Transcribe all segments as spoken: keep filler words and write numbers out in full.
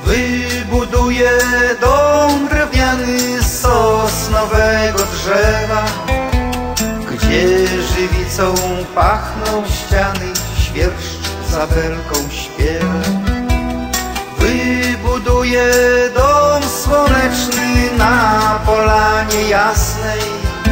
Wybuduję dom drewniany z sosnowego drzewa, gdzie żywicą pachną ściany, świerszcz za belką śpiewa. Wybuduję dom słoneczny na polanie jasnej,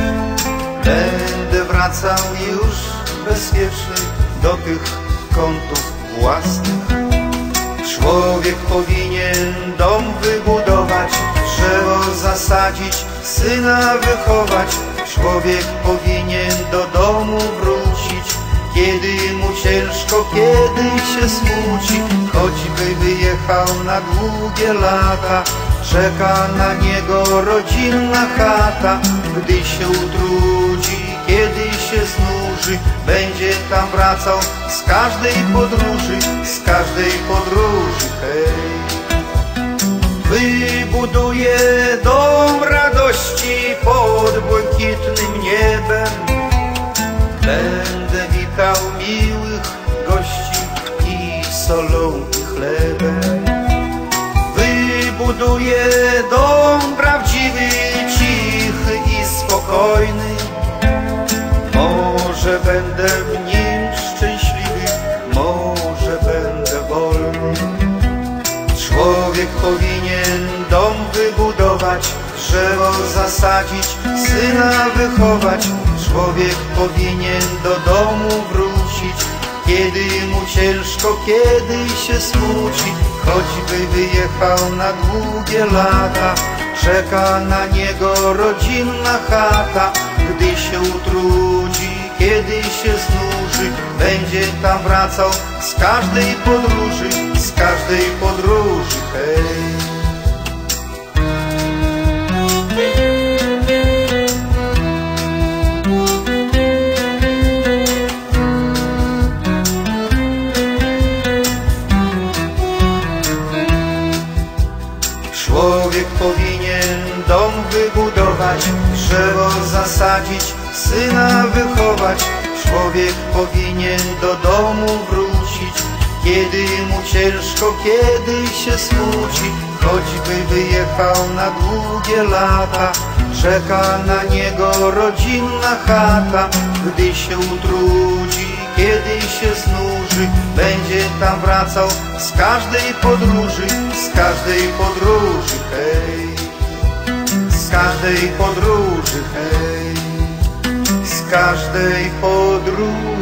będę wracał już bezpieczny do tych kątów własnych. Człowiek powinien dom wybudować, drzewo zasadzić, syna wychować. Człowiek powinien do domu wrócić, kiedy mu ciężko, kiedy się smuci. Choćby wyjechał na długie lata, czeka na niego rodzinna chata. Gdy się utrudzi, kiedy się znuży, będzie tam wracał z każdej podróży, z każdej podróży, hej. Wybuduję dom radości pod błękitnym niebem, będę witał miłych gości i solą i chlebem. Wybuduję dom prawdziwy, cichy i spokojny, może będę w nim szczęśliwy, może będę wolny. Człowiek powinien dom wybudować, drzewo zasadzić, syna wychować. Człowiek powinien do domu wrócić, kiedy mu ciężko, kiedy się smuci. Choćby wyjechał na długie lata, czeka na niego rodzinna chata. Gdy się utrudzi, kiedy się znuży, będzie tam wracał z każdej podróży, z każdej podróży, hej. Człowiek powinien dom wybudować, drzewo zasadzić, syna wychować. Człowiek powinien do domu wrócić, kiedy mu ciężko, kiedy się smuci. Choćby wyjechał na długie lata, czeka na niego rodzinna chata. Gdy się utrudzi, kiedy się znuży, będzie tam wracał z każdej podróży, z każdej podróży, hej. Z każdej podróży, hej. Z każdej podróży.